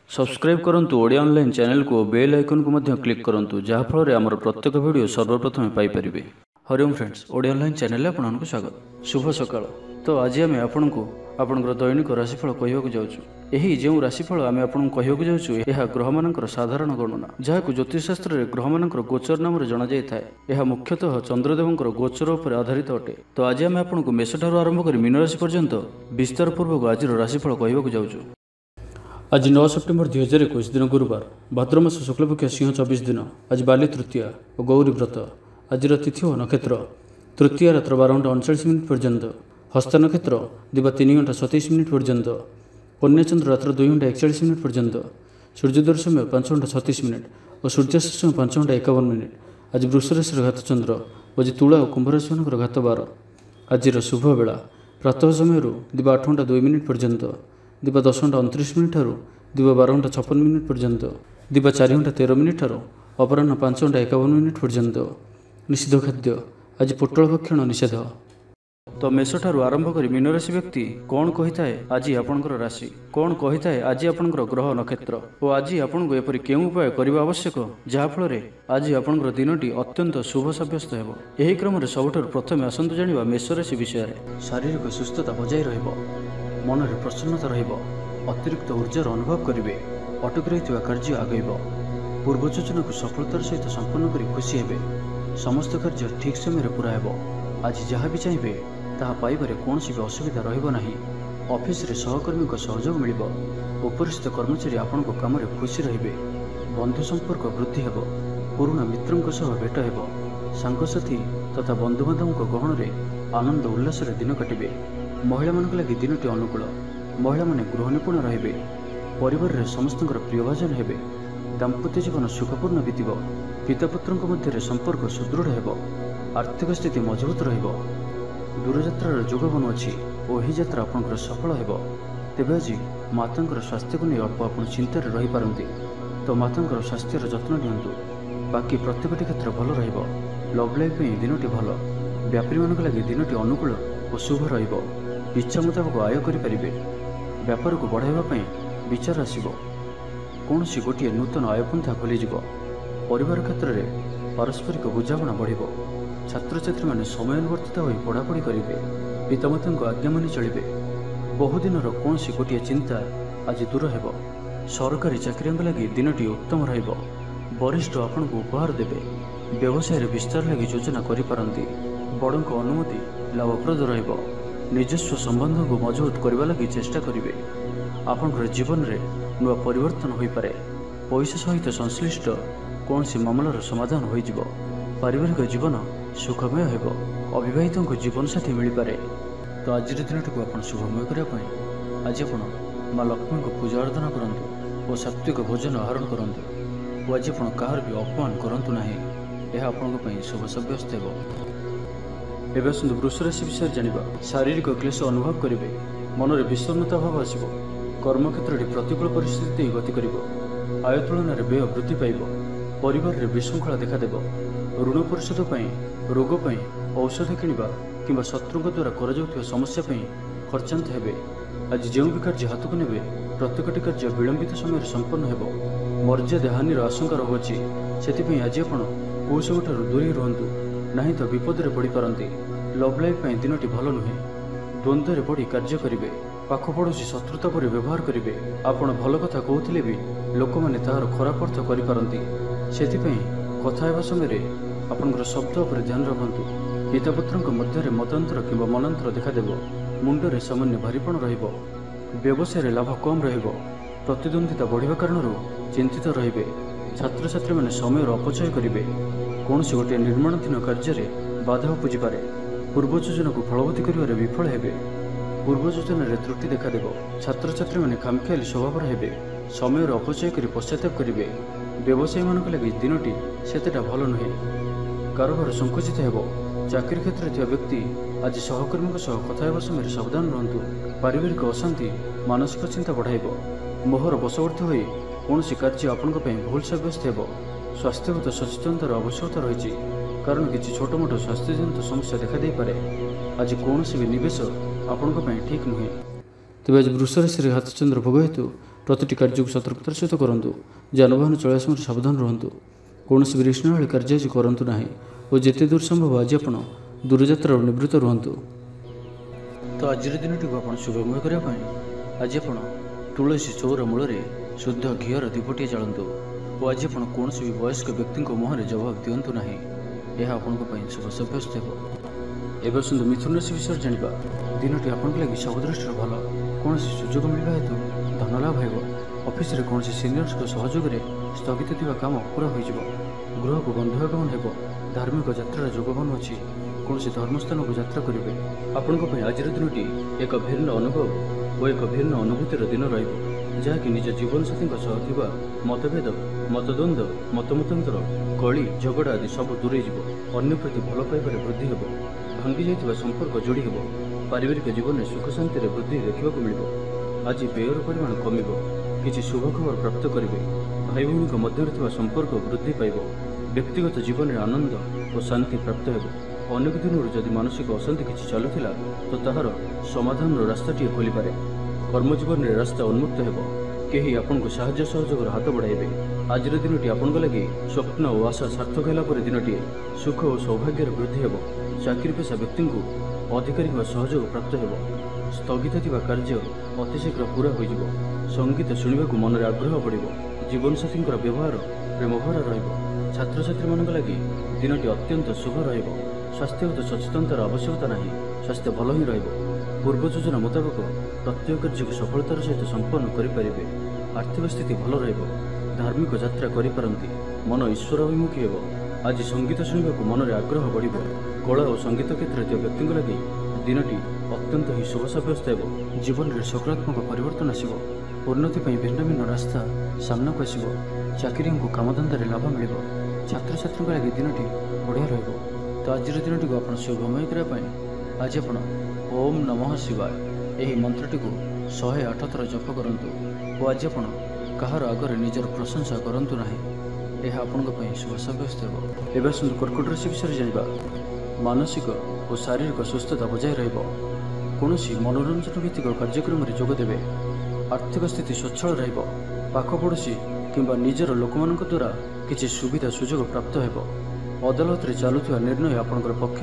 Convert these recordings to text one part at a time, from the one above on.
Subscribe करंतु Odia online channel को bell icon को मध्य क्लिक करंतु जहाँ फल आमर प्रत्येक वीडियो सर्वप्रथम पाइपर। हरिओम फ्रेंड्स, ओडिया ऑनलाइन चैनल आपको स्वागत। शुभ सकाळ। तो आज आम आपको आपंकर दैनिक राशिफल कहवाक जाऊँ। यही जो राशिफल आम आपको कहवाक जाऊँ यह ग्रह मानकर साधारण गणना जहाँ ज्योतिषशास्त्र में ग्रह मानकर गोचर नाम जना जाए। यह मुख्यतः चंद्रदेवंकर गोचर उपर आधारित अटे। तो आज आम आपको मेष ठारू आरंभ कर मीन राशि पर्यंत विस्तार पूर्वक आज राशिफल कहवाक जाऊँ। आज 9 सेप्टेम्बर 2021 दिन गुरुवार, भाद्रमास शुक्लपक्ष सिंह 24 दिन। आज बाली तृतीया और गौरी व्रत। आज तिथि और नक्षत्र तृतीया रात्र 12:39 पर्यंत, हस्त नक्षत्र दिवा 3:27 पर्यंत, कन्याचंद्र रात्र 2:41 पर्यंत, सूर्योदय समय 5:36 और सूर्यास्त समय 5:51। आज वृष राशि घात चंद्र और आज तुला और कुंभ राशि मान घात 12। आज शुभ बेला प्रातः समय दिवा 8:02 पर्यंत, दिवा 10:29 ठारू दिवा 12:56 पर्यंत, दिवा 4:13 ठारू अपराह्न 5:51 पर्यंत। निषिद्ध खाद्य आज पोटल भक्षण निषेध। तो मेष ठारू आरंभ कर मीन राशि व्यक्ति कौन कही थाए आज आपणकर राशि, कौन कही थाए आज आपणकर ग्रह नक्षत्र और आज आपको एपरी केउं उपाय करबा आवश्यक जहाँफल आज आपणकर दिनटी अत्यंत शुभ सब्यस्त हेबो। एही क्रम रे सबठारु प्रथमे आसंतु जानिबा मेष राशि विषय रे। शारीरिक सुस्थता बजाय रहिबो, मन में प्रसन्नता रहिबो, अतिरिक्त ऊर्जार अनुभव करेंगे, अटकी रही कार्य आगेब, पूर्व योजना को सफलतार सहित संपन्न कर खुशी हेबे, समस्त कार्य ठीक समय पूरा हेबो। आज जहाँ भी चाहिए ताहा पाइबारे कौन भी असुविधा रहिबो नाही। ऑफिस रे सहकर्मी को सहयोग मिलिबो, उपरिस्थ कर्मचारी आपण को काम रे खुशी रहिबे, बंधु संपर्क वृद्धि हेबो, पुराना मित्रंक सह भेट हेबो, सांगसाथी तथा बंधुबांधवों गहन रे आनंद उल्लास रे दिन काटिबे। महिला मानक लगी दिनटी अनुकूल, महिला माने गृह निपुण रहिबे, परिवार रे समस्तंकर प्रियभाजन हेबे, दाम्पत्य जीवन सुखपूर्ण बीतिब, पितापुत्रंक मध्य संपर्क सुदृढ़ हेबो, आर्थिक स्थिति मजबूत रहिबो, दूरयात्रार जोग बनुअछि और यही यात्रा आपनकर सफल हेबो। तेबे आज मातांकर स्वास्थ्य को नहीं अल्प आपण चिंतार रही पारंती, तो मातांकर स्वास्थ्यर जत्न नियंतु। बाकी प्रत्येकटी क्षेत्र भल रहिबो। लव लाइफ में दिनटी भल, व्यापारी मानक लगी दिनटी अनुकूल और शुभ रहिबो। इच्छा मुताबक आय करें, व्यापार को बढ़ावा विचार आसब, कौन सी गोटे नूतन आयपंथा खोलीज, परिवार क्षेत्र में पारस्परिक बुझाणा बढ़, छात्र छात्री मैंने समयानुवर्तित हो पढ़ापढ़ी करेंगे, पितामाता को आज्ञा मानि चलिए, बहुदिन कौन सी गोटे चिंता आज दूर हेब, सरकारी चाकरी लगी दिनटी उत्तम रहिबो, वरिष्ठ आपण को उपहार देवे, व्यवसाय विस्तार लगी योजना करिपारंती, बड़ों अनुमति लाभप्रद रहिबो, निजस्व संबंध को मजबूत करने लगी चेष्टा करेंगे, आपंकर जीवन में नुआ परिवर्तन हो पारे, पैसा सहित संश्लिष्ट कौन सी मामलार समाधान हो, पारिवारिक जीवन सुखमय हेबो, अविवाहितों को जीवन साथी मिल पारे। तो आज दिन को आप शुभमय करने आज आप माँ लक्ष्मी को पूजा अर्चना करंतु और सात्विक भोजन आहरण करंतु और आज आप कहार भी अपमान करंतु नाही, यह आपन शुभ सब्यस्त हेबो। एवं आसतु वृष राशि विषय जानिबा। शारीरिक क्लेश अनुभव करेंगे, मन में विषन्नता भाव आसब, कर्मक्षेत्र में प्रतिकूल परिस्थिति गति कर, आय तुलन में व्यय वृद्धि पाइब, परिवार में विशृंखला देखादेव, ऋण परिशोध रोग औषध किणवा कि शत्रु द्वारा कर समस्या खर्चांत हेबे। आज जो भी कार्य हाथ को नेबे प्रत्येकटी कार्य विलंबित समय संपन्न हेबो, मर्यादा हानिर आशंका रहुछि, सेथिपई आज आपण कौ सबठारु दूरी रुहंतु, नहीं तो विपद में पड़ पारती। लव लाइफ दिनटी भल नुहे, द्वंद्व में पड़ कार्य करेंगे, पाख पड़ोशी शत्रुता पर व्यवहार करेंगे, आपण भल कथा कहते भी लोक मैंने तार खराब अर्थ करिपारंती, सेथिपई कथा हेबा समय आपनकर शब्द पर ध्यान रखंतु। पितापुत्रंक मध्य मतांतर किंवा मनांतर देखादेव, मुंडरे सामान्य भारीपण रहिबो, व्यवसाय लाभ कम रहिबो, प्रतिद्वंदिता बढ़िबा कारणरू चिंतित रहिबे, छात्र छात्री माने समय अपचय करेंगे, कौन से गोटे निर्माणाधीन कार्य बाधा उपजी पारे, पूर्व योजना को फलवती कर विफल हेबे, पूर्व योजन त्रुटि देखादेव, छात्र छात्री मैंने खामखियाली स्वभाव हेबे, समय अपचय कर पश्चाताप करेंगे, व्यवसायी मानक लगी दिनटी सेतेटा भल नुहे, कारोबार संकुचित हेबो, चाकरी क्षेत्र में व्यक्ति आज सहकर्मी कथा हेबा समय सावधान रहंतु, पारिवारिक अशांति मानसिक चिंता बढ़ाइबो, मोहर बशवर्ती होई कौन सी कार्य आपण भूल सब्यस्त हेबो, स्वास्थ्यगत सचेतनतार आवश्यकता रही, कारण किसी छोट मोट स्वास्थ्यजनित समस्या देखा दे पारे। आज कौन भी निवेश आपण ठीक नुहे। तेज आज वृष राशि हाथ चंद्र भोग हेतु प्रतिटी कार्य को सतर्कतार सहित करूँ। जानवाहन चलाइवा समय सावधान रुहतु। कौन भी रिश्नाली कार्य आज करूँ ना और जिते दूर संभव आज आप दूरयात्रा निवृत्त रुहतु। तो आज दिनटी को आप शुभमय करने आज आप तुलसी चौर मूल शुद्ध घीर दीपटे जालतु और आज आप कौन भी वयस्क व्यक्ति मुहर जवाब दिंतु ना यह आपण शुभ सब्यस्त हो। एवं सुंदर मिथुन राशि विषय जाना दिनटी आप सब दृष्टि भल कौन सुजोग मिलवा हेतु धन लाभ हो। ऑफिस रे कौन सीनियर्स सहयोग में स्थगित थी काम पूरा हो गृह को बंधु आगमन हो। धार्मिक यात्रा जोगबन अच्छी कौन धर्मस्थान को यात्रा करेंगे। आपण आज दिनटी एक भिन्न अनुभव और एक भिन्न अनुभूतिर दिन रही निज जीवन साथी मतभेद मतद्वंद मतमतांतर कली झगड़ा आदि सब दूरे अन्य प्रति भल पाइबार वृद्धि हो। भांगी जाइथिबा संपर्क जोड़ी हो। पारिवारिक जीवन में सुख शांति वृद्धि देखा मिल। आज व्ययर परिमाण कमिब। किसी शुभ खबर प्राप्त करेंगे। भाई भौणी मध्य संपर्क वृद्धि पाइब। व्यक्तिगत जीवन में आनंद और शांति प्राप्त हो। अनेक दिन जदि मानसिक अशांति किसी चलुला तो ताहार समाधान रास्ताटी खोली पारे। कर्मजीवन में रास्ता उन्मुक्त हो। कहीं आपन को साहाय्य सहयोग हाथ बढ़ाइबे। आज दिनटी आपण लगी स्वप्न और आशा सार्थक होगा दिनटी सुख और सौभाग्य वृद्धि हो। चाकरी पेशा व्यक्ति को अधिकारी सहयोग प्राप्त हो। स्थगित थिबा कार्य अतिशीघ्र पूरा हो। संगीत शुणा मन में आग्रह बढ़। जीवन साथी व्यवहार प्रेमभरा रछात्र छात्री मान लगी दिनटी अत्यंत शुभ रहिबो। स्वास्थ्यगत सचेतनतार आवश्यकता नहीं। स्वास्थ्य भल ही रहिबो। पूर्व योजना मुताबक प्रत्येक कार्य को सफलतार सहित संपन्न करेंगे। आर्थिक स्थिति भल रहिबो। धार्मिक यात्रा करिपारंती। मन ईश्वर अभिमुखी हो। आज संगीत शुणा मन में आग्रह बढ़। कला और संगीत क्षेत्र व्यक्ति लगी दिनटी अत्यंत ही शुभ सब्यस्त हो। जीवन में सकारात्मक परिवर्तन आसो। उन्नति भिन्न भिन्न रास्ता सामना को आसो। चाकरी को कामधंदा लाभ मिल। छात्र छात्री लगी दिनटी बढ़िया रहिबो। तो आज दिनटी को आप शुभमय करने आज आप ओम नमः शिवाय यही मंत्रटी को 108 थर जप करूँ और आज आप कहार आगे निजर प्रशंसा करूँ ना यह आपण शुभ सब्यस्त हो। एवं सुंदर कर्कट राशि विषय जाना मानसिक और शारीरिक सुस्थता बजाय रौन मनोरंजन भित्तिक कार्यक्रम में जोगदेवे। आर्थिक स्थिति स्वच्छल रखपड़ोशी किंबा निजर लोक मान द्वारा किसी सुविधा सुजोग प्राप्त हो। अदालत में चलुवा निर्णय आपंकर पक्ष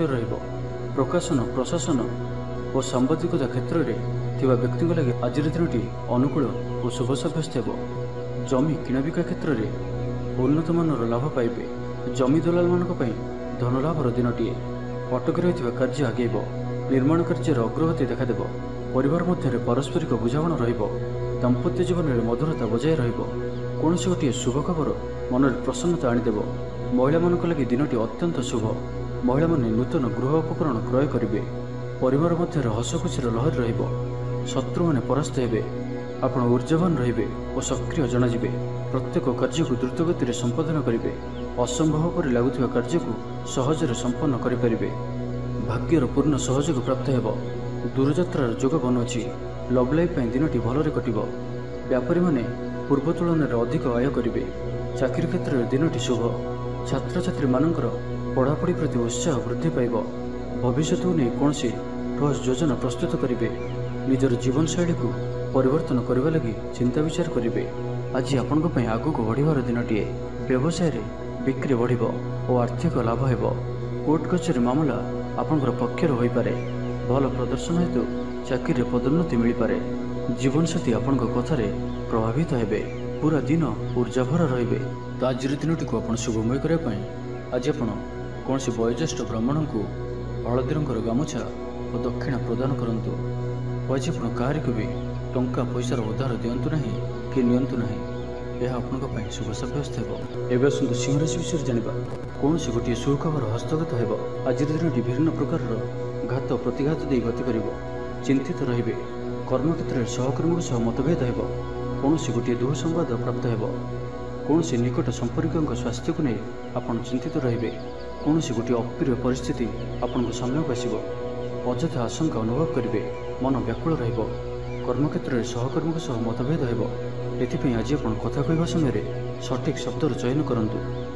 प्रकाशन प्रशासन और सांबादिकता क्षेत्र में थिबा व्यक्ति लगे आज दिनटी अनुकूल और शुभ सब्यस्त हो। जमी किणाबिका क्षेत्र में उन्नत मानर लाभ पाइबे। जमी दलाल मान धन लाभर दिनटीए। अटक रही कार्य आगेब। निर्माण कार्य अग्रगति देखादेव। परिवार मध्य पारस्परिक बुझामणा रहिबो। दाम्पत्य जीवन में मधुरता बजाय रहिबो। कौन गोटे शुभ खबर मन में प्रसन्नता आनीदेव। महिला मान लगी दिनटी अत्यंत शुभ। महिला माने नूतन गृह उपकरण क्रय करेंगे। परिवार मध्य हसखुशीर लहर रहिबो। शत्रु माने परास्त हेबे। आपण ऊर्जावान रहिबे और सक्रिय जनाजिबे। प्रत्येक कार्य को द्रुतगति संपादन करेंगे। असंभव पर लगुवा कार्य को सहजरे संपन्न करें। भाग्यर पूर्ण सहयोग प्राप्त हो। दूरयात्रार जोग बन अच्छी। लव लाइफ दिनटी भलरे कटिब। व्यापारी माने पूर्व तुलन में अधिक आय करेंगे। चाकरी क्षेत्र में दिनटी शुभ। छात्र छात्री मानकर पढ़ापढ़ी प्रति उत्साह वृद्धि पाइब। भविष्य को नहीं कौन ठोस योजना प्रस्तुत करेंगे। निजर जीवन शैली को परिवर्तन करने लगी चिंता विचार करेंगे। आज आपण आग को बढ़िबार दिनटीए। व्यवसाय बिक्री बढ़ और आर्थिक लाभ हो। कोर्ट कचेरी मामला आपंकर पक्षर हो पारे। भल प्रदर्शन हेतु चाकरी पदोन्नति मिल पारे। जीवन साथी आपण कथार प्रभावित हेबे। पूरा दिन ऊर्जाभर रे। तो आज दिनटी को आप शुभमय करने आज आप कौन वयोज्येष्ठ ब्राह्मण को हलदी रंगर गामुछा और दक्षिणा प्रदान करूँ। आज आप कहार को भी टंका पैसार उधार दिंतु ना कि नियंतु ना यह आपण शुभ सब्यस्त हो। एवं सुंदर सिंह राशि विषय जाना कौन गोटे सुखबर हस्तगत हो। आज दिनटी विभिन्न प्रकार घात प्रतिघात दे गति कर। चिंतित रे। कर्मक्षेत्र में सहकर्मी सह मतभेद हो। कौन गोटे दुःसंवाद प्राप्त हो। कौन निकट संपर्क स्वास्थ्य को नहीं आप चिंतित रे। कौन गोटे अप्रिय परिस्थिति आपण सामना को आसो। अଯଥା आशंका अनुभव करेंगे। मन व्याकुल कर्मक्षेत्र में सहकर्मी सह मतभेद हो। एथिपाई आज आप कथा कहवा समय सठिक शब्दर चयन करूँ।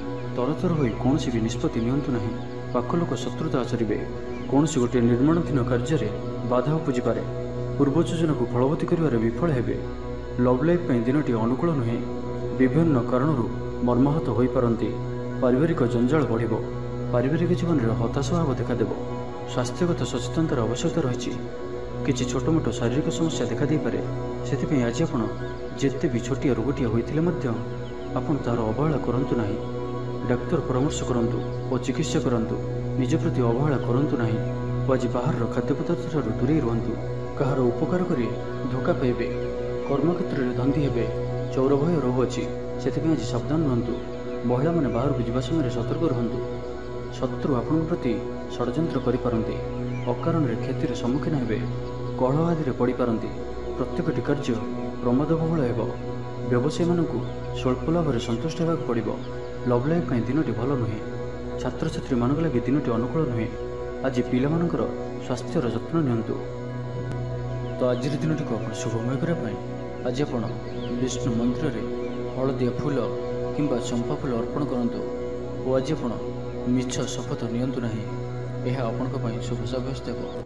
तरतर हो कौन भी निष्पत्ति नियंतु नहीं। पाख लोक शत्रुता आचरेंगे। कौन गोटे निर्माणाधीन कार्य बाधा उपजी पारे। पूर्व योजना को फलवती कर विफल हेबे। लव लाइफ में दिनटी अनुकूल नुहे। विभिन्न कारणरू मर्माहत हो पारती। पारिवारिक जंजाल बढ़। पारिवारिक जीवन में हताश भाव देखादेव। स्वास्थ्यगत सचेतनतार आवश्यकता रही। किसी छोट मोट शारीरिक समस्या देखा दे पारे। से आज आप जिते भी छोटिया रोगटिया होते आपड़ तार अवहेला करतु ना। डाक्तर परामर्श करूँ और चिकित्सा करूँ। निज प्रति अवहेला करूँ ना। आज बाहर खाद्य पदार्थ दूरे रुहतु। कहार उपकार कर धोखा पाइबे। कर्मक्षेत्र में धंदी हे। चौर भय रोग अच्छी से आज सावधान रुहतु। महिला मैंने बाहर को जावा समय सतर्क रुहतु। शत्रु आपण प्रति षड्यंत्र करिपारନ୍ତି। अकारण क्षतिर सम्मुखीन हे। कलह आदि पड़ पारती। प्रत्येकटी कार्य प्रमादबहुल हो। व्यवसायी मानक स्वल्प लाभ सन्तुष्ट होगा पड़ो। लव लाइफ में दिनटी भल नुहे। छात्र छात्री मान लगे दिनटी अनुकूल नुहे। आज पिलामानकर स्वास्थ्यर जत्न नियंतु। तो आज दिनटी को आप शुभमय करने आज आप विष्णु मंदिर में हलदिया फूल किंबा चंपा फूल अर्पण करूँ। और आज आप मिछ शपथ नियंतु नहीं। यह आपण शुभ साब्यस्त हो।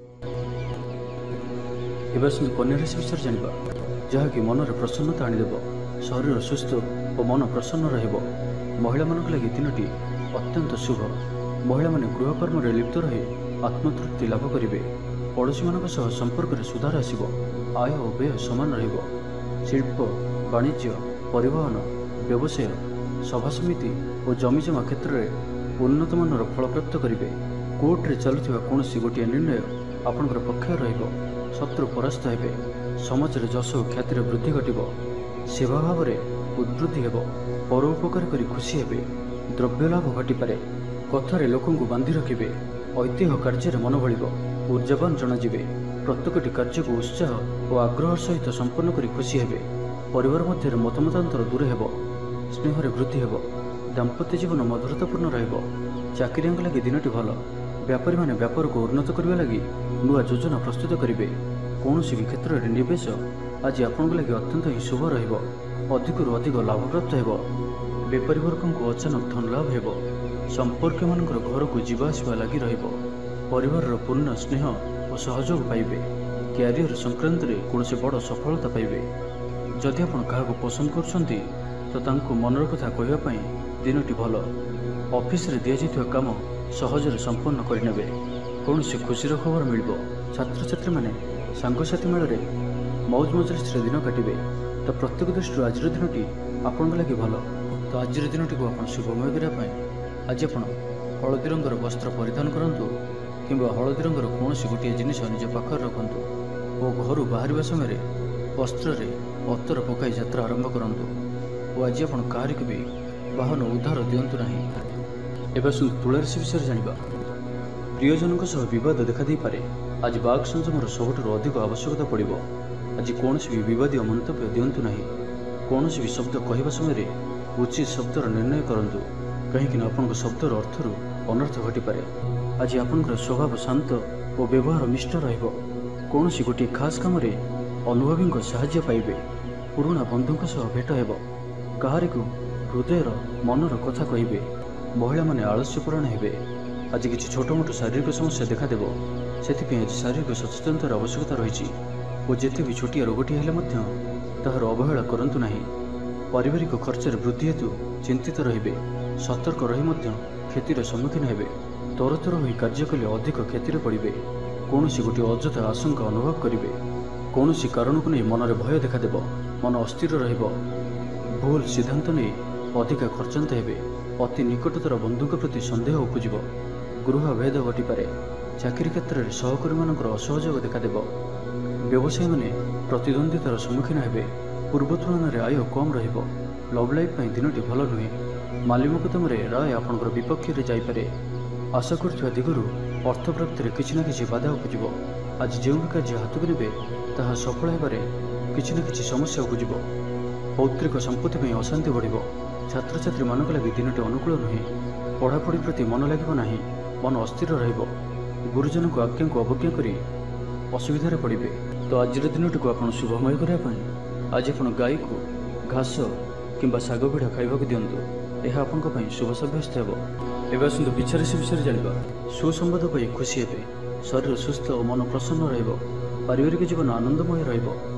कन्या राशि विषय जाना जहाँकि मनरे प्रसन्नता आनीदेव। शरीर सुस्थ और मन प्रसन्न रहिबो। महिला मानक लगी दिनटी अत्यंत शुभ। महिला माने गृहकर्म लिप्त रही आत्मतृप्ति लाभ करेंगे। पड़ोशी मान संपर्क में सुधार आसो। आय और व्यय समान रहिबो। शिल्प वाणिज्य परिवहन व्यवसाय सभा समिति और जमीजमा क्षेत्र में उन्नत मानर फल प्राप्त करेंगे। कोर्टे चलुवा कौन गोटे निर्णय आपंकर पक्ष रहिबो। शत्रु परास्त हे। समाज में जश और ख्यातिर वृद्धि घटो। सेवा भाव में उद्वृद्धि हो। परोपकार कर खुशी हे। द्रव्य लाभ घटीपे। कथार लोक बांधि रखिए। ऐतिह्य कार्य मन बढ़। ऊर्जावान जनाजिबे। प्रत्येकटी कार्य को उत्साह और आग्रह सहित संपन्न कर खुशी हे। परिवार मध्य मतमतांतर दूर हो। स्नेह वृद्धि हो। दाम्पत्य जीवन मधुरतापूर्ण रहिबो। चाकरिया लगी दिनटी भल। व्यापारी माने व्यापार को उन्नत करने लगी नुआ योजना प्रस्तुत करेंगे। कौन भी क्षेत्र में निवेश आज आपण लगे अत्यंत ही शुभ रहिबो। अधिक अधिक लाभ प्राप्त हो। बेपारी वर्ग को अचानक धन लाभ हो। संपर्क मान घर को जावासवा लगी रहिबो। परिवार पूर्ण स्नेह और सहयोग पाइबे। क्यारियर संक्रांत में कौन बड़ सफलता पाइबे। जदि आप क्या पसंद करछंती तो तांको मनर कथा कहवाई दिनटी भल। ऑफिस रे दिया जाइथिबा काम सहजरे संपन्न करने। कौन से खुशीर खबर मिल। छात्र छात्री मैंने सांगसाथी मेल मौज मजलिस दिन काटे। तो प्रत्येक दृष्टि आज दिनटी आपण लगे भल। तो आज दिनटी को आप शुभमय करने आज आप हलदी रंगर वस्त्र परिधान करूँ कि हलदी रंगर कौन गोटे जिनिस निज पाखर रखु और घर बाहर समय वस्त्र अतर पकाई यात्रा आरंभ करूँ। और आज आप कारिक भी वाहन उद्धार दिंतु ना। एवं तुला राशि विषय जाना प्रियजन बद देखा दे पारे। आज बाघ संयमर सबुठ अधिक आवश्यकता पड़ो। आज कौन भी विवादीय मंतव्य दिंतु ना। कौन भी शब्द कहवा समय उचित शब्दर निर्णय करूँ कहीं आपण शब्दर अर्थर अनर्थ घटीपे। आज आपंकर स्वभाव शांत और व्यवहार मिष्ट रहिबो। कौन गोटे खास काम अनुभवी साहाय्य पाइबे। पुराणा बंधु भेट हेब। कहारी को हृदयर मनर कथा कहे। महिला माने आलस्यपरायण हे। आज किसी छोट मोट शारीरिक समस्या देखादेव। से आज शारीरिक सचेतनतार आवश्यकता रही। और जिते भी छोटिया रोगटी हेले ताहार अवहेला करंतु नाही। पारिवारिक खर्च वृद्धि हेतु चिंतित रहिबे। सतर्क रही क्षतिर सम्मुखीन हेबे। तरतर हो कार्य कले अधिक क्षतिर पड़े। कौन गोटे अଯଥା आशंका अनुभव करेंगे। कौन कारण को नहीं मनरे भय देखादेव। मन अस्थिर रहिबो। भूल सिद्धांत नहीं अधिक खर्चांत हे। अति निकटतर बंधु प्रति सन्देह उपजिब। गृह भेद घटीपे। चाकरी क्षेत्र में सहकर्मी मान असहयोग देखादेव। व्यवसायी माने प्रतिद्वंदितार सम्मुखीन हे। पूर्व तुलन में आय कम रहिबो। लव लाइफ में दिनटी भल नुहे। माली मुकदम राय आपंकर विपक्ष में जापे। आशा कर दिगरू अर्थ प्राप्ति किसी न किसी बाधा उपजिब। आज जो भी कार्य हाथ को ने ताहा सफल होबारे किसी न किसी समस्या उपजिब। पौत्रिक संपत्ति में अशांति बढ़। छात्र छात्री मान लगे दिनटी अनुकूल नुहे। पढ़ापढ़ी प्रति मन लगे ना। मन अस्थिर रहिबो। गुरुजन को आज्ञा को अवज्ञा कर असुविधार पड़े। तो आज दिनटी को आप शुभमय करने आज आप गाई को घास किंबा शाग पिठा खाइबा दिंतु। यह आपण शुभ साब्यस्त हो। एवं आसतु पिछा राशि विषय जाना सुसंबाद पाई खुशी हे। शरीर सुस्थ और मन प्रसन्न रहिबो। पारिवारिक जीवन आनंदमय रहिबो।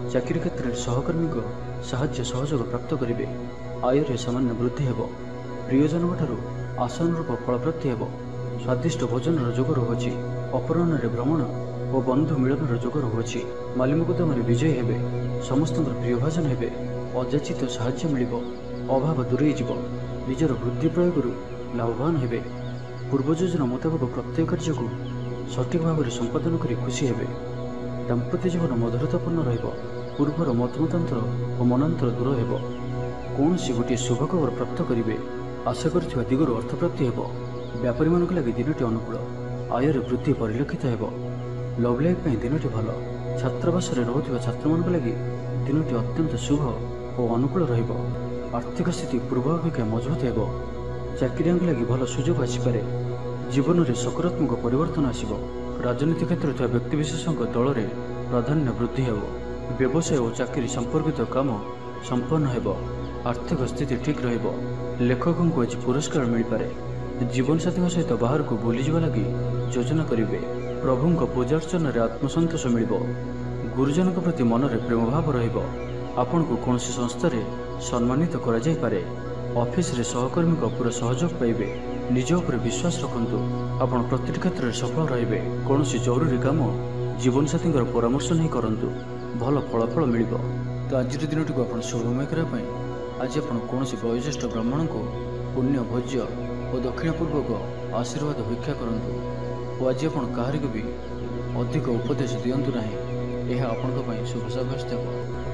ଚାକିରି କ୍ଷେତ୍ରରେ ସହକର୍ମୀଙ୍କ ସାହାଯ୍ୟ ସହଯୋଗ ପ୍ରାପ୍ତ କରିବେ। ଆୟରେ ସାମାନ୍ୟ ବୃଦ୍ଧି ହେବ। ପ୍ରିୟଜନଙ୍କଠାରୁ ଆଶାନୁରୂପ ଫଳପ୍ରାପ୍ତି ହେବ। ସ୍ୱାଦିଷ୍ଟ ଭୋଜନର ଯୋଗ ରହୁଅଛି। ଅପରାହ୍ନରେ ଭ୍ରମଣ ଓ ବନ୍ଧୁ ମିଳନର ଯୋଗ ରହୁଅଛି। ମାଲିମୁକଦ୍ଦମାରେ ବିଜୟୀ ହେବେ। ସମସ୍ତଙ୍କର ପ୍ରିୟଭାଜନ ହେବେ। ଅଯାଚିତ ସାହାଯ୍ୟ ମିଳିବ। ଅଭାବ ଦୂରେଇ ଯିବ। ନିଜର ବୁଦ୍ଧି ପ୍ରୟୋଗରୁ ଲାଭବାନ ହେବେ। ପୂର୍ବ ଯୋଜନା ମୁତାବକ ପ୍ରତ୍ୟେକ କାର୍ଯ୍ୟକୁ ସଠିକ ଭାବରେ ସମ୍ପାଦନ କରି ଖୁସି ହେବେ। ଦାମ୍ପତ୍ୟ ଜୀବନ ମଧୁରତାପୂର୍ଣ୍ଣ ରହିବ। ପୂର୍ବର ମତମତାନ୍ତର ଓ ମନାନ୍ତର ଦୂର ହେବ। କୌଣସି ଗୋଟିଏ ଶୁଭ ଖବର ପ୍ରାପ୍ତ କରିବେ। ଆଶା କରିଥିବା ଦିଗରୁ ଅର୍ଥପ୍ରାପ୍ତି ହେବ। ବ୍ୟାପାରୀମାନଙ୍କ ଲାଗି ଦିନଟି ଅନୁକୂଳ। ଆୟରେ ବୃଦ୍ଧି ପରିଲକ୍ଷିତ ହେବ। ଲଭ୍ ଲାଇଫ୍ ପାଇଁ ଦିନଟି ଭଲ। ଛାତ୍ରାବାସରେ ରହୁଥିବା ଛାତ୍ରମାନଙ୍କ ଲାଗି ଦିନଟି ଅତ୍ୟନ୍ତ ଶୁଭ ଓ ଅନୁକୂଳ ରହିବ। ଆର୍ଥିକ ସ୍ଥିତି ପୂର୍ବ ଅପେକ୍ଷା ମଜବୁତ ହେବ। ଚାକିରିଆଙ୍କ ଲାଗି ଭଲ ସୁଯୋଗ ଆସିପାରେ। ଜୀବନରେ ସକାରାତ୍ମକ ପରିବର୍ତ୍ତନ ଆସିବ। ରାଜନୀତି କ୍ଷେତ୍ରରେ ଥିବା ବ୍ୟକ୍ତିବିଶେଷଙ୍କ ଦଳରେ ପ୍ରାଧାନ୍ୟ ବୃଦ୍ଧି ହେବ। ବ୍ୟବସାୟ ଓ ଚାକିରି ସମ୍ପର୍କିତ କାମ ସମ୍ପନ୍ନ ହେବ। ଆର୍ଥିକ ସ୍ଥିତି ଠିକ୍ ରହିବ। ଲେଖକଙ୍କୁ ଆଜି ପୁରସ୍କାର ମିଳିପାରେ। ଜୀବନସାଥୀଙ୍କ ସହିତ ବାହାରକୁ ବୁଲିଯିବା ଲାଗି ଯୋଜନା କରିବେ। ପ୍ରଭୁଙ୍କ ପୂଜାର୍ଚ୍ଚନାରେ ଆତ୍ମସନ୍ତୋଷ ମିଳିବ। ଗୁରୁଜନଙ୍କ ପ୍ରତି ମନରେ ପ୍ରେମଭାବ ରହିବ। ଆପଣଙ୍କୁ କୌଣସି ସଂସ୍ଥାରେ ସମ୍ମାନିତ କରାଯାଇପାରେ। ଅଫିସରେ ସହକର୍ମୀଙ୍କ ପୁରା ସହଯୋଗ ପାଇବେ। ନିଜ ଉପରେ ବିଶ୍ୱାସ ରଖନ୍ତୁ। ଆପଣ ପ୍ରତିଟି କ୍ଷେତ୍ରରେ ସଫଳ ରହିବେ। କୌଣସି ଜରୁରୀ କାମ ଜୀବନସାଥୀଙ୍କର ପରାମର୍ଶ ନେଇ କରନ୍ତୁ। ଭଲ ଫଳାଫଳ ମିଳିବ। ତ ଆଜିର ଦିନଟିକୁ ଆପଣ ଶୁଭମୟ କରିବା ପାଇଁ ଆଜି ଆପଣ କୌଣସି ବୟୋଜ୍ୟେଷ୍ଠ ବ୍ରାହ୍ମଣଙ୍କୁ ପୁଣ୍ୟ ଭୋଜ୍ୟ ଓ ଦକ୍ଷିଣପୂର୍ବକ ଆଶୀର୍ବାଦ ଭିକ୍ଷା କରନ୍ତୁ। ଓ ଆଜି ଆପଣ କାହାରିକୁ ବି ଅଧିକ ଉପଦେଶ ଦିଅନ୍ତୁ ନାହିଁ। ଏହା ଆପଣଙ୍କ ପାଇଁ ଶୁଭ ସାବ୍ୟସ୍ତ ହେବ।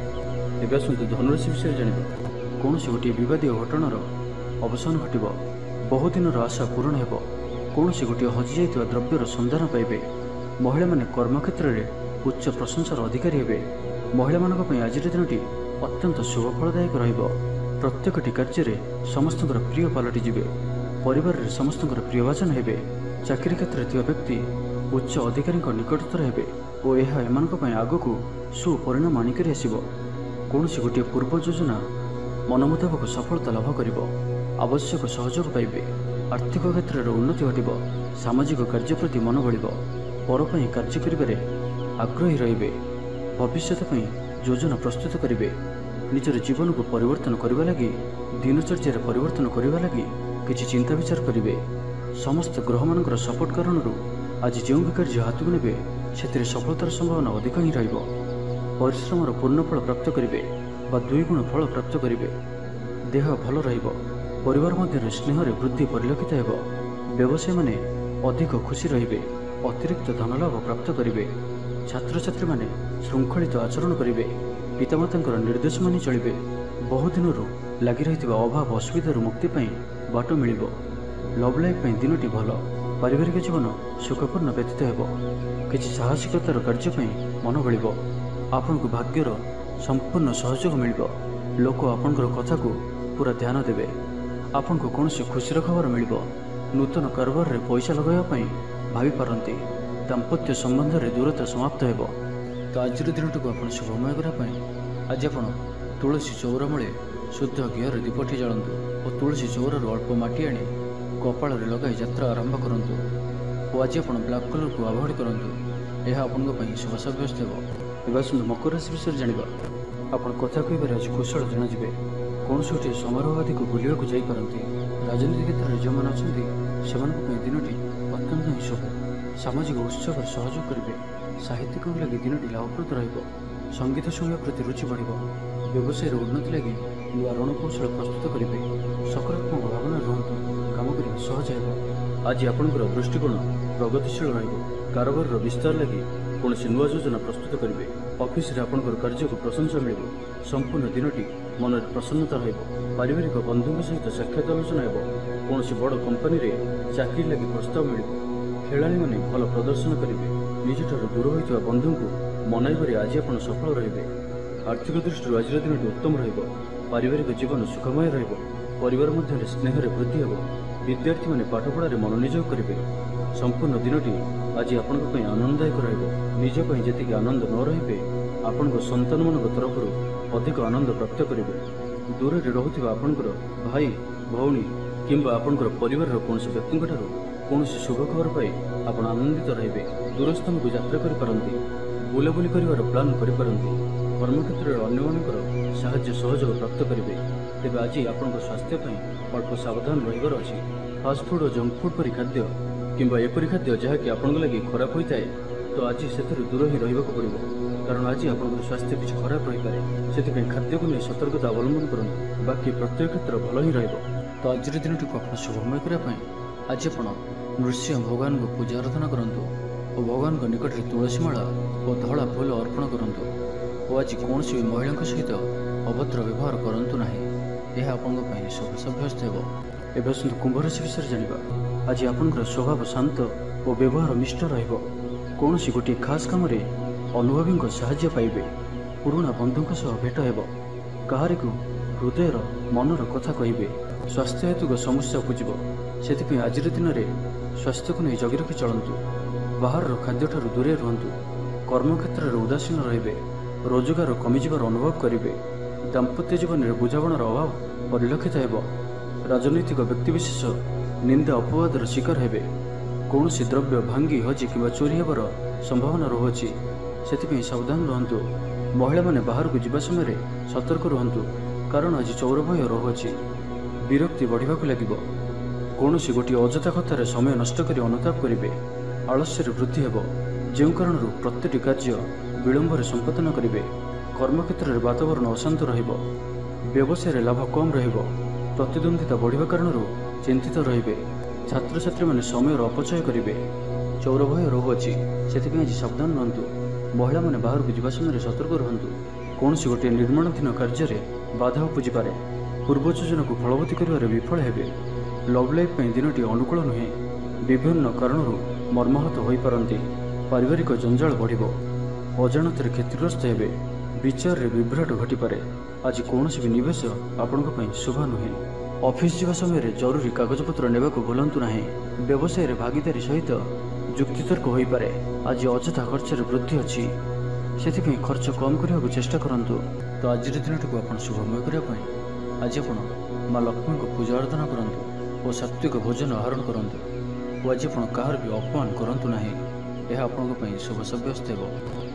ଏବେ ଆସନ୍ତୁ ଧନୁରାଶି ବିଷୟରେ ଜାଣିବା। କୌଣସି ଗୋଟିଏ ବିବାଦୀୟ ଘଟଣାର ଅବସାନ ଘଟିବ। ବହୁଦିନର ଆଶା ପୂରଣ ହେବ। କୌଣସି ଗୋଟିଏ ହଜିଯାଇଥିବା ଦ୍ରବ୍ୟର ସନ୍ଧାନ ପାଇବେ। ମହିଳାମାନେ କର୍ମକ୍ଷେତ୍ରରେ ଉଚ୍ଚ ପ୍ରଶଂସାର ଅଧିକାରୀ ହେବେ। ମହିଳାମାନଙ୍କ ପାଇଁ ଆଜିର ଦିନଟି ଅତ୍ୟନ୍ତ ଶୁଭ ଫଳଦାୟକ ରହିବ। ପ୍ରତ୍ୟେକଟି କାର୍ଯ୍ୟରେ ସମସ୍ତଙ୍କର ପ୍ରିୟ ପାଲଟିଯିବେ। ପରିବାରରେ ସମସ୍ତଙ୍କର ପ୍ରିୟଭାଜନ ହେବେ। ଚାକିରି କ୍ଷେତ୍ରରେ ଥିବା ବ୍ୟକ୍ତି ଉଚ୍ଚ ଅଧିକାରୀଙ୍କ ନିକଟତର ହେବେ ଓ ଏହା ଏମାନଙ୍କ ପାଇଁ ଆଗକୁ ସୁପରିଣାମ ଆଣିକରି ଆସିବ। କୌଣସି ଗୋଟିଏ ପୂର୍ବ ଯୋଜନା ମନ ମୁତାବକ ସଫଳତା ଲାଭ କରିବ। ଆବଶ୍ୟକ ସହଯୋଗ ପାଇବେ। ଆର୍ଥିକ କ୍ଷେତ୍ରରେ ଉନ୍ନତି ଘଟିବ। ସାମାଜିକ କାର୍ଯ୍ୟ ପ୍ରତି ମନ ବଳିବ। ପର ପାଇଁ କାର୍ଯ୍ୟ କରିବାରେ ଆଗ୍ରହୀ ରହିବେ। ଭବିଷ୍ୟତ ପାଇଁ ଯୋଜନା ପ୍ରସ୍ତୁତ କରିବେ। ନିଜର ଜୀବନକୁ ପରିବର୍ତ୍ତନ କରିବା ଲାଗି ଦିନଚର୍ଯ୍ୟାରେ ପରିବର୍ତ୍ତନ କରିବା ଲାଗି କିଛି ଚିନ୍ତା ବିଚାର କରିବେ। ସମସ୍ତ ଗ୍ରହମାନଙ୍କର ସପୋର୍ଟ କାରଣରୁ ଆଜି ଯେଉଁ ବି କାର୍ଯ୍ୟ ହାତକୁ ନେବେ ସେଥିରେ ସଫଳତାର ସମ୍ଭାବନା ଅଧିକ ହିଁ ରହିବ। ପରିଶ୍ରମର ପୂର୍ଣ୍ଣ ଫଳ ପ୍ରାପ୍ତ କରିବେ ବା 2 ଗୁଣ ଫଳ ପ୍ରାପ୍ତ କରିବେ। ଦେହ ଭଲ ରହିବ। ପରିବାର ମଧ୍ୟରେ ସ୍ନେହରେ ବୃଦ୍ଧି ପରିଲକ୍ଷିତ ହେବ। ବ୍ୟବସାୟୀମାନେ ଅଧିକ ଖୁସି ରହିବେ। ଅତିରିକ୍ତ ଧନଲାଭ ପ୍ରାପ୍ତ କରିବେ। ଛାତ୍ରଛାତ୍ରୀମାନେ ଶୃଙ୍ଖଳିତ ଆଚରଣ କରିବେ। ପିତାମାତାଙ୍କର ନିର୍ଦ୍ଦେଶ ମାନି ଚଳିବେ। ବହୁଦିନରୁ ଲାଗି ରହିଥିବା ଅଭାବ ଅସୁବିଧାରୁ ମୁକ୍ତି ପାଇଁ ବାଟ ମିଳିବ। ଲଭ୍ ଲାଇଫ୍ ପାଇଁ ଦିନଟି ଭଲ। ପାରିବାରିକ ଜୀବନ ସୁଖପୂର୍ଣ୍ଣ ବ୍ୟତୀତ ହେବ। କିଛି ସାହସିକତାର କାର୍ଯ୍ୟ ପାଇଁ ମନ ବଳିବ। ଆପଣଙ୍କୁ ଭାଗ୍ୟର ସମ୍ପୂର୍ଣ୍ଣ ସହଯୋଗ ମିଳିବ। ଲୋକ ଆପଣଙ୍କର କଥାକୁ ପୁରା ଧ୍ୟାନ ଦେବେ। ଆପଣଙ୍କୁ କୌଣସି ଖୁସିର ଖବର ମିଳିବ। ନୂତନ କାରବାରରେ ପଇସା ଲଗାଇବା ପାଇଁ ଭାବିପାରନ୍ତି। ଦାମ୍ପତ୍ୟ ସମ୍ବନ୍ଧରେ ଦୂରତା ସମାପ୍ତ ହେବ। ତ ଆଜିର ଦିନଟିକୁ ଆପଣ ଶୁଭମୟ କରିବା ପାଇଁ ଆଜି ଆପଣ ତୁଳସୀ ଚଉରା ମୂଳେ ଶୁଦ୍ଧ ଘିଅରେ ଦୀପଟି ଜାଳନ୍ତୁ ଓ ତୁଳସୀ ଚଉରାରୁ ଅଳ୍ପ ମାଟି ଆଣି କପାଳରେ ଲଗାଇ ଯାତ୍ରା ଆରମ୍ଭ କରନ୍ତୁ। ଓ ଆଜି ଆପଣ ବ୍ଲାକ୍ କଲର୍କୁ ଆଭଏଡ୍ କରନ୍ତୁ। ଏହା ଆପଣଙ୍କ ପାଇଁ ଶୁଭ ସାବ୍ୟସ୍ତ ହେବ। ଏବେ ଆସନ୍ତୁ ମକର ରାଶି ବିଷୟରେ ଜାଣିବା। ଆପଣ କଥା କହିବାରେ ଆଜି କୁଶଳ ଜଣାଯିବେ। କୌଣସି ଗୋଟିଏ ସମାରୋହ ଆଦିକୁ ବୁଲିବାକୁ ଯାଇପାରନ୍ତି। ରାଜନୀତି କ୍ଷେତ୍ରରେ ଯେଉଁମାନେ ଅଛନ୍ତି ସେମାନଙ୍କ ପାଇଁ ଦିନଟି ଅତ୍ୟନ୍ତ ହିଁ ଶୁଭ। ସାମାଜିକ ଉତ୍ସବରେ ସହଯୋଗ କରିବେ। ସାହିତ୍ୟିକଙ୍କ ଲାଗି ଦିନଟି ଲାଭପ୍ରଦ ରହିବ। ସଙ୍ଗୀତ ଶୁଣିବା ପ୍ରତି ରୁଚି ବଢ଼ିବ। ବ୍ୟବସାୟର ଉନ୍ନତି ଲାଗି ନୂଆ ରଣକୌଶଳ ପ୍ରସ୍ତୁତ କରିବେ। ସକାରାତ୍ମକ ଭାବନା ରୁହନ୍ତୁ। କାମ କରିବା ସହଜ ହେବ। ଆଜି ଆପଣଙ୍କର ଦୃଷ୍ଟିକୋଣ ପ୍ରଗତିଶୀଳ ରହିବ। କାରବାରର ବିସ୍ତାର ଲାଗି କୌଣସି ନୂଆ ଯୋଜନା ପ୍ରସ୍ତୁତ କରିବେ। ଅଫିସରେ ଆପଣଙ୍କର କାର୍ଯ୍ୟକୁ ପ୍ରଶଂସା ମିଳିବ। ସମ୍ପୂର୍ଣ୍ଣ ଦିନଟି ମନରେ ପ୍ରସନ୍ନତା ରହିବ। ପାରିବାରିକ ବନ୍ଧୁଙ୍କ ସହିତ ସାକ୍ଷାତ ଆଲୋଚନା ହେବ। କୌଣସି ବଡ଼ କମ୍ପାନୀରେ ଚାକିରି ଲାଗି ପ୍ରସ୍ତାବ ମିଳିବ। ଖେଳାଳିମାନେ ଭଲ ପ୍ରଦର୍ଶନ କରିବେ। ନିଜଠାରୁ ଦୂର ହୋଇଥିବା ବନ୍ଧୁଙ୍କୁ ମନାଇବାରେ ଆଜି ଆପଣ ସଫଳ ରହିବେ। ଆର୍ଥିକ ଦୃଷ୍ଟିରୁ ଆଜିର ଦିନଟି ଉତ୍ତମ ରହିବ। ପାରିବାରିକ ଜୀବନ ସୁଖମୟ ରହିବ। ପରିବାର ମଧ୍ୟରେ ସ୍ନେହରେ ବୃଦ୍ଧି ହେବ। ବିଦ୍ୟାର୍ଥୀମାନେ ପାଠପଢ଼ାରେ ମନୋନିଯୋଗ କରିବେ। ସମ୍ପୂର୍ଣ୍ଣ ଦିନଟି ଆଜି ଆପଣଙ୍କ ପାଇଁ ଆନନ୍ଦଦାୟକ ରହିବ। ନିଜ ପାଇଁ ଯେତିକି ଆନନ୍ଦ ନ ରହିବେ ଆପଣଙ୍କ ସନ୍ତାନମାନଙ୍କ ତରଫରୁ ଅଧିକ ଆନନ୍ଦ ପ୍ରାପ୍ତ କରିବେ। ଦୂରରେ ରହୁଥିବା ଆପଣଙ୍କର ଭାଇ ଭଉଣୀ କିମ୍ବା ଆପଣଙ୍କର ପରିବାରର କୌଣସି ବ୍ୟକ୍ତିଙ୍କଠାରୁ କୌଣସି ଶୁଭ ଖବର ପାଇ ଆପଣ ଆନନ୍ଦିତ ରହିବେ। ଦୂର ସ୍ଥାନକୁ ଯାତ୍ରା କରିପାରନ୍ତି। ବୁଲାବୁଲି କରିବାର ପ୍ଲାନ୍ କରିପାରନ୍ତି। କର୍ମକ୍ଷେତ୍ରରେ ଅନ୍ୟମାନଙ୍କର ସାହାଯ୍ୟ ସହଯୋଗ ପ୍ରାପ୍ତ କରିବେ। ତେବେ ଆଜି ଆପଣଙ୍କ ସ୍ୱାସ୍ଥ୍ୟ ପାଇଁ ଅଳ୍ପ ସାବଧାନ ରହିବାର ଅଛି। ଫାଷ୍ଟଫୁଡ୍ ଓ ଜଙ୍କ ଫୁଡ୍ ପରି ଖାଦ୍ୟ କିମ୍ବା ଏପରି ଖାଦ୍ୟ ଯାହାକି ଆପଣଙ୍କ ଲାଗି ଖରାପ ହୋଇଥାଏ, ତ ଆଜି ସେଥିରୁ ଦୂର ହିଁ ରହିବାକୁ ପଡ଼ିବ। କାରଣ ଆଜି ଆପଣଙ୍କର ସ୍ୱାସ୍ଥ୍ୟ କିଛି ଖରାପ ରହିପାରେ। ସେଥିପାଇଁ ଖାଦ୍ୟକୁ ନେଇ ସତର୍କତା ଅବଲମ୍ବନ କରନ୍ତୁ। ବାକି ପ୍ରତ୍ୟେକ କ୍ଷେତ୍ର ଭଲ ହିଁ ରହିବ। ତ ଆଜିର ଦିନଟିକୁ ଆପଣ ଶୁଭମୟ କରିବା ପାଇଁ ଆଜି ଆପଣ ନୃସିଂହ ଭଗବାନଙ୍କୁ ପୂଜା ଆରାଧନା କରନ୍ତୁ ଓ ଭଗବାନଙ୍କ ନିକଟରେ ତୁଳସୀ ମାଳା ଓ ଧଳା ଫୁଲ ଅର୍ପଣ କରନ୍ତୁ। ଓ ଆଜି କୌଣସି ବି ମହିଳାଙ୍କ ସହିତ ଅଭଦ୍ର ବ୍ୟବହାର କରନ୍ତୁ ନାହିଁ। ଏହା ଆପଣଙ୍କ ପାଇଁ ଶୁଭ ସାବ୍ୟସ୍ତ ହେବ। ଏବେ ଆସନ୍ତୁ କୁମ୍ଭ ରାଶି ବିଷୟରେ ଜାଣିବା। ଆଜି ଆପଣଙ୍କର ସ୍ୱଭାବ ଶାନ୍ତ ଓ ବ୍ୟବହାର ମିଷ୍ଟ ରହିବ। କୌଣସି ଗୋଟିଏ ଖାସ୍ କାମରେ ଅନୁଭବୀଙ୍କ ସାହାଯ୍ୟ ପାଇବେ। ପୁରୁଣା ବନ୍ଧୁଙ୍କ ସହ ଭେଟ ହେବ। କାହାରିକୁ ହୃଦୟର ମନର କଥା କହିବେ। ସ୍ୱାସ୍ଥ୍ୟ ହେତୁକ ସମସ୍ୟା ଉପୁଜିବ। ସେଥିପାଇଁ ଆଜିର ଦିନରେ ସ୍ୱାସ୍ଥ୍ୟକୁ ନେଇ ଜଗି ରଖି ଚଳନ୍ତୁ। ବାହାରର ଖାଦ୍ୟଠାରୁ ଦୂରେଇ ରୁହନ୍ତୁ। କର୍ମକ୍ଷେତ୍ରରେ ଉଦାସୀନ ରହିବେ। ରୋଜଗାର କମିଯିବାର ଅନୁଭବ କରିବେ। ଦାମ୍ପତ୍ୟ ଜୀବନରେ ବୁଝାମଣାର ଅଭାବ ପରିଲକ୍ଷିତ ହେବ। ରାଜନୈତିକ ବ୍ୟକ୍ତିବିଶେଷ ନିନ୍ଦା ଅପବାଦର ଶିକାର ହେବେ। କୌଣସି ଦ୍ରବ୍ୟ ଭାଙ୍ଗି ହଜି କିମ୍ବା ଚୋରି ହେବାର ସମ୍ଭାବନା ରହୁଅଛି। ସେଥିପାଇଁ ସାବଧାନ ରୁହନ୍ତୁ। ମହିଳାମାନେ ବାହାରକୁ ଯିବା ସମୟରେ ସତର୍କ ରୁହନ୍ତୁ, କାରଣ ଆଜି ଚୌର ଭୟ ରହୁଅଛି। ବିରକ୍ତି ବଢ଼ିବାକୁ ଲାଗିବ। କୌଣସି ଗୋଟିଏ ଅଯଥା କଥାରେ ସମୟ ନଷ୍ଟ କରି ଅନୁତାପ କରିବେ। ଆଳସ୍ୟରେ ବୃଦ୍ଧି ହେବ, ଯେଉଁ କାରଣରୁ ପ୍ରତିଟି କାର୍ଯ୍ୟ ବିଳମ୍ବରେ ସମ୍ପାଦନ କରିବେ। କର୍ମକ୍ଷେତ୍ରରେ ବାତାବରଣ ଅଶାନ୍ତ ରହିବ। ବ୍ୟବସାୟରେ ଲାଭ କମ୍ ରହିବ। ପ୍ରତିଦ୍ୱନ୍ଦିତା ବଢ଼ିବା କାରଣରୁ ଚିନ୍ତିତ ରହିବେ। ଛାତ୍ରଛାତ୍ରୀମାନେ ସମୟର ଅପଚୟ କରିବେ। ଚୌର ଭୟ ରହୁଅଛି। ସେଥିପାଇଁ ଆଜି ସାବଧାନ ରୁହନ୍ତୁ। ମହିଳାମାନେ ବାହାରକୁ ଯିବା ସମୟରେ ସତର୍କ ରୁହନ୍ତୁ। କୌଣସି ଗୋଟିଏ ନିର୍ମାଣାଧୀନ କାର୍ଯ୍ୟରେ ବାଧା ଉପୁଜିପାରେ। ପୂର୍ବ ଯୋଜନାକୁ ଫଳବତୀ କରିବାରେ ବିଫଳ ହେବେ। ଲଭ୍ ଲାଇଫ୍ ପାଇଁ ଦିନଟି ଅନୁକୂଳ ନୁହେଁ। ବିଭିନ୍ନ କାରଣରୁ ମର୍ମାହତ ହୋଇପାରନ୍ତି। ପାରିବାରିକ ଜଞ୍ଜାଳ ବଢ଼ିବ। ଅଜାଣତରେ କ୍ଷତିଗ୍ରସ୍ତ ହେବେ। ବିଚାରରେ ବିଭ୍ରାଟ ଘଟିପାରେ। ଆଜି କୌଣସି ବି ନିବେଶ ଆପଣଙ୍କ ପାଇଁ ଶୁଭ ନୁହେଁ। ଅଫିସ୍ ଯିବା ସମୟରେ ଜରୁରୀ କାଗଜପତ୍ର ନେବାକୁ ଭୁଲନ୍ତୁ ନାହିଁ। ବ୍ୟବସାୟରେ ଭାଗିଦାରୀ ସହିତ ଯୁକ୍ତିତର୍କ ହୋଇପାରେ। ଆଜି ଅଯଥା ଖର୍ଚ୍ଚରେ ବୃଦ୍ଧି ଅଛି। ସେଥିପାଇଁ ଖର୍ଚ୍ଚ କମ୍ କରିବାକୁ ଚେଷ୍ଟା କରନ୍ତୁ। ତ ଆଜିର ଦିନଟିକୁ ଆପଣ ଶୁଭମୟ କରିବା ପାଇଁ ଆଜି ଆପଣ ମା ଲକ୍ଷ୍ମୀଙ୍କୁ ପୂଜା ଆରାଧନା କରନ୍ତୁ ଓ ସାତ୍ୱିକ ଭୋଜନ ଆହରଣ କରନ୍ତୁ। ଓ ଆଜି ଆପଣ କାହାର ବି ଅପମାନ କରନ୍ତୁ ନାହିଁ। ଏହା ଆପଣଙ୍କ ପାଇଁ ଶୁଭ ସାବ୍ୟସ୍ତ ହେବ।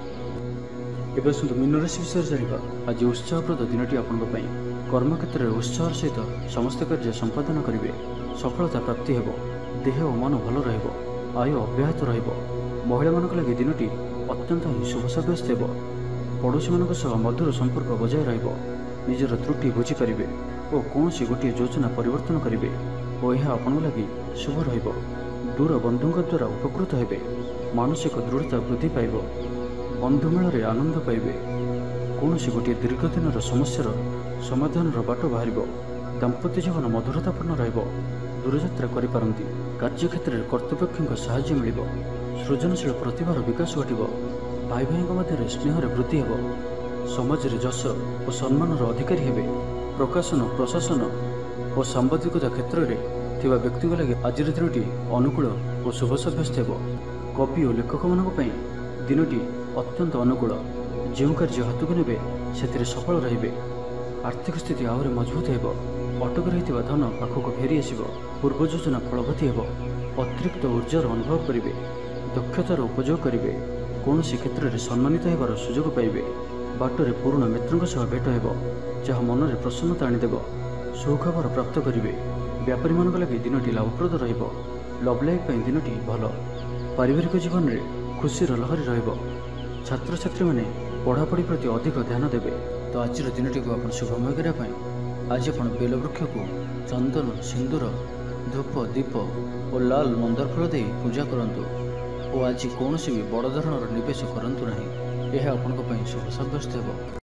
ଏବେ ଆସନ୍ତୁ ମୀନ ରାଶି ବିଷୟରେ ଜାଣିବା। ଆଜି ଉତ୍ସାହପ୍ରଦ ଦିନଟି ଆପଣଙ୍କ ପାଇଁ। କର୍ମକ୍ଷେତ୍ରରେ ଉତ୍ସାହର ସହିତ ସମସ୍ତ କାର୍ଯ୍ୟ ସମ୍ପାଦନ କରିବେ। ସଫଳତା ପ୍ରାପ୍ତି ହେବ। ଦେହ ଓ ମନ ଭଲ ରହିବ। ଆୟ ଅବ୍ୟାହତ ରହିବ। ମହିଳାମାନଙ୍କ ଲାଗି ଦିନଟି ଅତ୍ୟନ୍ତ ହିଁ ଶୁଭ ସାବ୍ୟସ୍ତ ହେବ। ପଡ଼ୋଶୀମାନଙ୍କ ସହ ମଧୁର ସମ୍ପର୍କ ବଜାୟ ରହିବ। ନିଜର ତ୍ରୁଟି ବୁଝିପାରିବେ ଓ କୌଣସି ଗୋଟିଏ ଯୋଜନା ପରିବର୍ତ୍ତନ କରିବେ ଓ ଏହା ଆପଣଙ୍କ ଲାଗି ଶୁଭ ରହିବ। ଦୂର ବନ୍ଧୁଙ୍କ ଦ୍ୱାରା ଉପକୃତ ହେବେ। ମାନସିକ ଦୃଢ଼ତା ବୃଦ୍ଧି ପାଇବ। ବନ୍ଧୁମେଳରେ ଆନନ୍ଦ ପାଇବେ। କୌଣସି ଗୋଟିଏ ଦୀର୍ଘ ଦିନର ସମସ୍ୟାର ସମାଧାନର ବାଟ ବାହାରିବ। ଦାମ୍ପତ୍ୟ ଜୀବନ ମଧୁରତାପୂର୍ଣ୍ଣ ରହିବ। ଦୂରଯାତ୍ରା କରିପାରନ୍ତି। କାର୍ଯ୍ୟକ୍ଷେତ୍ରରେ କର୍ତ୍ତୃପକ୍ଷଙ୍କ ସାହାଯ୍ୟ ମିଳିବ। ସୃଜନଶୀଳ ପ୍ରତିଭାର ବିକାଶ ଘଟିବ। ଭାଇ ଭାଇଙ୍କ ମଧ୍ୟରେ ସ୍ନେହରେ ବୃଦ୍ଧି ହେବ। ସମାଜରେ ଯଶ ଓ ସମ୍ମାନର ଅଧିକାରୀ ହେବେ। ପ୍ରକାଶନ, ପ୍ରଶାସନ ଓ ସାମ୍ବାଦିକତା କ୍ଷେତ୍ରରେ ଥିବା ବ୍ୟକ୍ତିଙ୍କ ଲାଗି ଆଜିର ଦିନଟି ଅନୁକୂଳ ଓ ଶୁଭ ସାବ୍ୟସ୍ତ ହେବ। କବି ଓ ଲେଖକମାନଙ୍କ ପାଇଁ ଦିନଟି ଅତ୍ୟନ୍ତ ଅନୁକୂଳ। ଯେଉଁ କାର୍ଯ୍ୟ ହାତକୁ ନେବେ ସେଥିରେ ସଫଳ ରହିବେ। ଆର୍ଥିକ ସ୍ଥିତି ଆହୁରି ମଜବୁତ ହେବ। ଅଟକି ରହିଥିବା ଧନ ପାଖକୁ ଫେରି ଆସିବ। ପୂର୍ବ ଯୋଜନା ଫଳବତୀ ହେବ। ଅତିରିକ୍ତ ଉର୍ଜାର ଅନୁଭବ କରିବେ। ଦକ୍ଷତାର ଉପଯୋଗ କରିବେ। କୌଣସି କ୍ଷେତ୍ରରେ ସମ୍ମାନିତ ହେବାର ସୁଯୋଗ ପାଇବେ। ବାଟରେ ପୁରୁଣା ମିତ୍ରଙ୍କ ସହ ଭେଟ ହେବ, ଯାହା ମନରେ ପ୍ରସନ୍ନତା ଆଣିଦେବ। ସୁଖବର ପ୍ରାପ୍ତ କରିବେ। ବ୍ୟାପାରୀମାନଙ୍କ ଲାଗି ଦିନଟି ଲାଭପ୍ରଦ ରହିବ। ଲଭ୍ ଲାଇଫ୍ ପାଇଁ ଦିନଟି ଭଲ। ପାରିବାରିକ ଜୀବନରେ ଖୁସିର ଲହରୀ ରହିବ। ଛାତ୍ରଛାତ୍ରୀମାନେ ପଢ଼ାପଢ଼ି ପ୍ରତି ଅଧିକ ଧ୍ୟାନ ଦେବେ। ତ ଆଜିର ଦିନଟିକୁ ଆପଣ ଶୁଭମୟ କରିବା ପାଇଁ ଆଜି ଆପଣ ବେଲବୃକ୍ଷକୁ ଚନ୍ଦନ, ସିନ୍ଦୁର, ଧୂପ, ଦୀପ ଓ ଲାଲ ମନ୍ଦାର ଫୁଲ ଦେଇ ପୂଜା କରନ୍ତୁ। ଓ ଆଜି କୌଣସି ବି ବଡ଼ ଧରଣର ନିବେଶ କରନ୍ତୁ ନାହିଁ। ଏହା ଆପଣଙ୍କ ପାଇଁ ଶୁଭ ସାବ୍ୟସ୍ତ ହେବ।